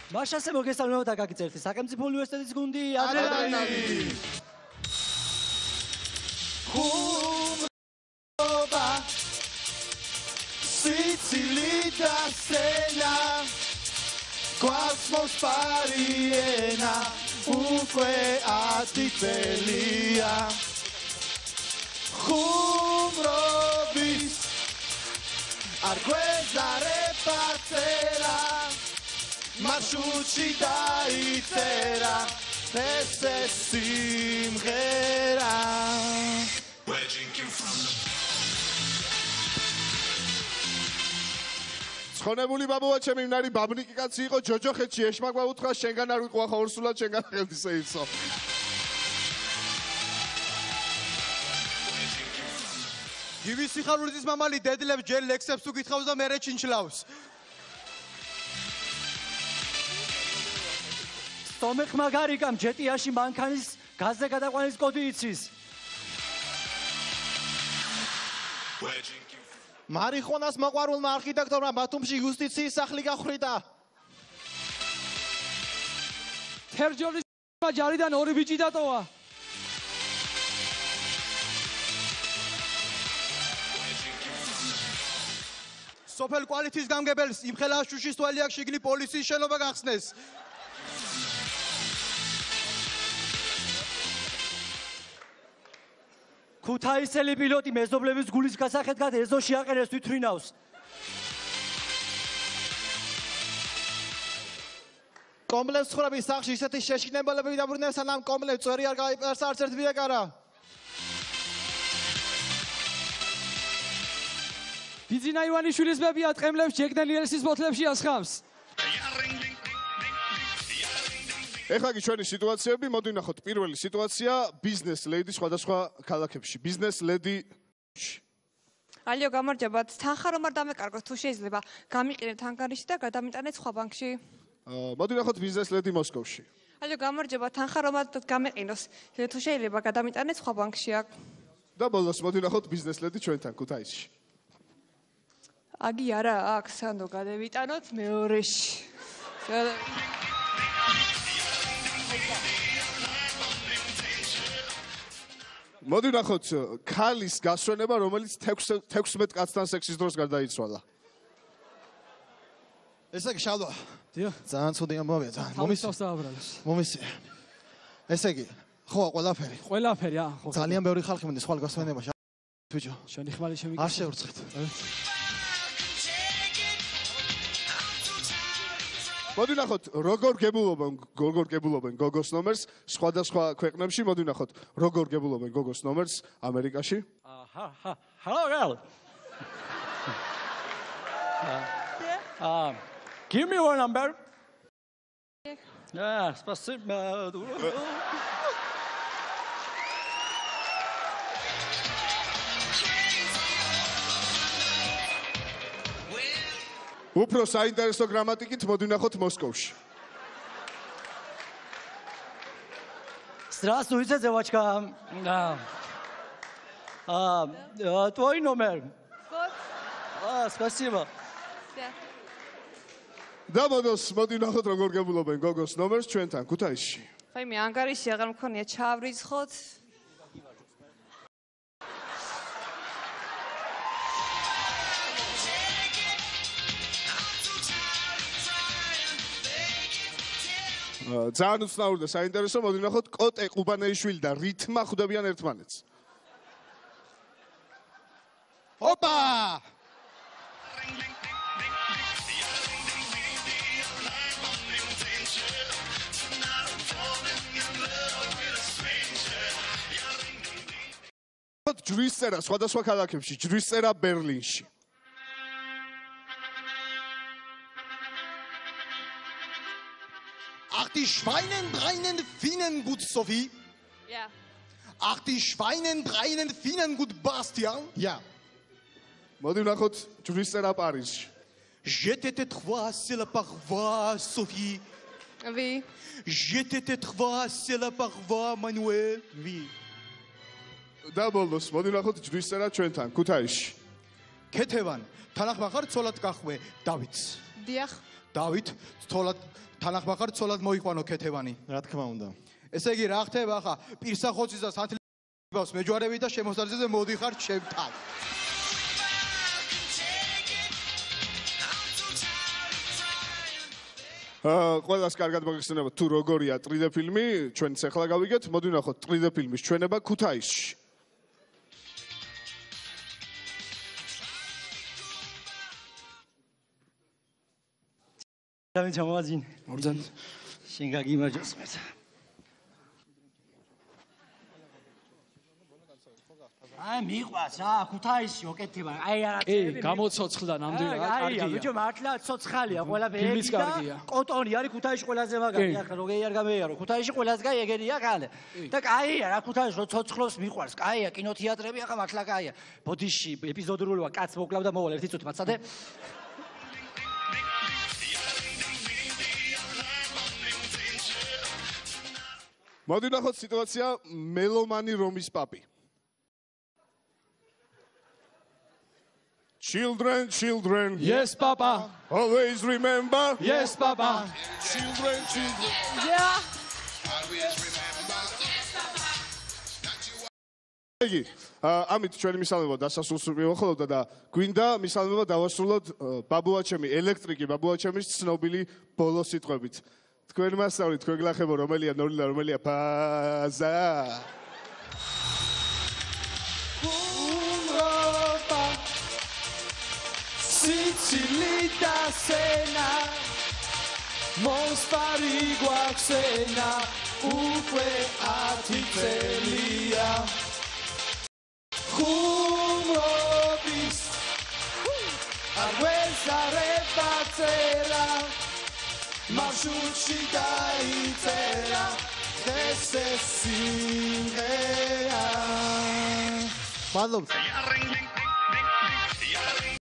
მაშასე მოგესალმებთ აკაკი სახელმწიფო უნივერსიტეტის გუნდი ადრენალინი. ხუმრობა სიცილი და სენა გვაქვს მოსპარიენა უკვე 10 წელია ხუმრობის არ გვეზარება წერა მარშრუტში დაიწერა ეს სიმღერა ხონებული ბაბუა ჩემი მნარი ბაბნიკი კაცი იყო ჯოჯოხეთში ეშმა გვაუთხრა შენგან არ ვიყვა ხორსულად შენგან ხელთისა იცო გივის სიხარულის მამალი დედლებს ჯერ ლექსებს თუ გითხავს და მერე ჩინჩლავს სტომეხ მაგარიკამ ჯეტიაში მანქანის გაზზე გადაყვანის კოდი იცის მარიხონას მოყვარულმა არქიტექტორმა ბათუმში იუსტიციის სახლი გახვრიტა. თერჯოლის ჯარიდან 2 ბიჭი დატოვა. სოფელ კვალითის გამგებელს იმხელა შუშის თვალიაქ შიგნი პოლიციის შენობა გახსნეს. ქუთაისელი პილოტი მეზობლების გულის გასახედად ეზოში აყენებს თვითმფრინავს. კომპლექს ხრების სახში ისეთი შეშინებელები დაბრუნდნენ სანამ კომპლექს წვერი არ გაიპარს არც ერთ ბიეკარა. ბიძინა ივანიშვილის ბებია ტყემლებს ჯეკ დანიელსის ბოთლებში ასხამს. ეხლა კი ჩვენი სიტუაციები მოდინახოთ პირველი სიტუაცია ბიზნეს ლეიდი სხვადასხვა ქალაქებში ბიზნეს ლეიდი ალიო გამარჯობათ თანხა რომ არ დამეკარგოთ თუ შეიძლება გამიყინეთ ანგარიში და გადამიტანეთ სხვა ბანკში მოდინახოთ ბიზნეს ლეიდი მოსკოვში ალიო გამარჯობათ თანხა რომ არ გამიყინოს თუ შეიძლება გადამიტანეთ სხვა ბანკში აქ და ბოლოს მოდინახოთ ბიზნეს ლეიდი ჩვენთან ქუთაისში აგი არა აქ სანდო გადავიტანოთ მეორეში მოდინახოთ ქალის გასვენება რომელიც 16 კაცთან სექსის დროს გარდაიცვალა ესე იგი შალვა დიახ ძალიან ცუდი ამბავია ძალიან მომისია ესე იგი ხო ყველაფერი ხო ძალიან ბევრი ხალხი მინდა სხვა გასვენებაში ბიჭო შენი ხმალი შემიგე არ შეურცხეთ მოდინახოთ როგორ გებულობენ გოგოს ნომერს სხვადასხვა ქვეყნებში მოდინახოთ როგორ გებულობენ გოგოს ნომერს ამერიკაში hello girl give me your number yeah спасибо უფრო საინტერესო გრამატიკით მოდინახოთ მოსკოვში. Здравствуйте, девочка. Твой номер. Спасибо. და მოდინახოთ როგორ გებულობენ გოგოს ნომერს ჩვენთან ქუთაისში. აი მე ანგარიში აღარ მქონია ჩავრიცხოთ ძალიან უცნაური და საინტერესო მოდინახოთ კოტე ყუბანეიშვილი და რითმა ხვდებიან ერთმანეთს. ოპა! ჯვრის წერა სხვადასხვა ქალაქებში, ჯვრის წერა ბერლინში. Ach, die Schweinen breinen Fienen gut, Sophie. Ja. Ach, die Schweinen breinen Fienen gut, Bastian. Ja. მოდინახოთ ჯვრის წერა პარიზში. Je t'étais trois, c'est la parvoie, Sophie. Oui. Je t'étais trois, c'est la parvoie, Manuel. Oui. და ბოლოს მოდინახოთ ჯვრის წერა ჩვენთან ქუთაისში. ქეთევანი თანახმახარ ცოლად გახვე დავითს დიახ. დავით ცოლად თანახმახარ ცოლად მოიყვანო ქეთევანი რა თქმა უნდა. ესე იგი რა ხდება ახლა პირსახოცის და სათლიბავს მეჯვარები და შემოსარგებლზე მოდიხარ ჩემთან ყველას კარგად მოგეხსენება თუ როგორია 3D ფილმი, ჩვენც ახლა გავიგეთ, მოდი ვნახოთ 3D ფილმის ჩვენება ქუთაისში. დავით ჩამოვაძინე. ორჯერ შენ გაგიმარჯოს მე. აი მიყვას რა ქუთაისში ოკეთება აი არა კი გამოცოცხლდა ნამდვილად კარგია ბიჭო მართლა ცოცხალია ყველაფერი ფილმიც კარგია. კოტონი არის ქუთაისში ყველაზე მაგარი ახლა როგორი არ გამეიარო ქუთაისში ყველაზე კაი ეგენია ხალე და კაია რა ქუთაისში რო ცოცხლობს მიყვარს კაია კინოთეატრები ახლა მართლა კაია ბოდიში ეპიზოდურია კაც მოკლავ და მოვალ ერთი წუთი მაცადე მოდი ვნახოთ სიტუაცია მელომანი რომის პაპი. Children, yes papa always remember. yes papa Children. Yeah. იგი, ამით ჩვენი მისალმება დასასრულს მივახოლოთ და გვინდა მისალმება დავასრულოთ ბაბუაჩემი ელექტრიკი ბაბუაჩემის ცნობილი ბოლო სიტყვებით. თქვენ მასწავლით, თქვენ გლახებო რომელია ნორილა, რომელია ფაზა. Sicily da sena Mospari guaxena Uque atitelia Humrobis Aguesa repatzera Marshutshi gaitera Ese singea მადლობთ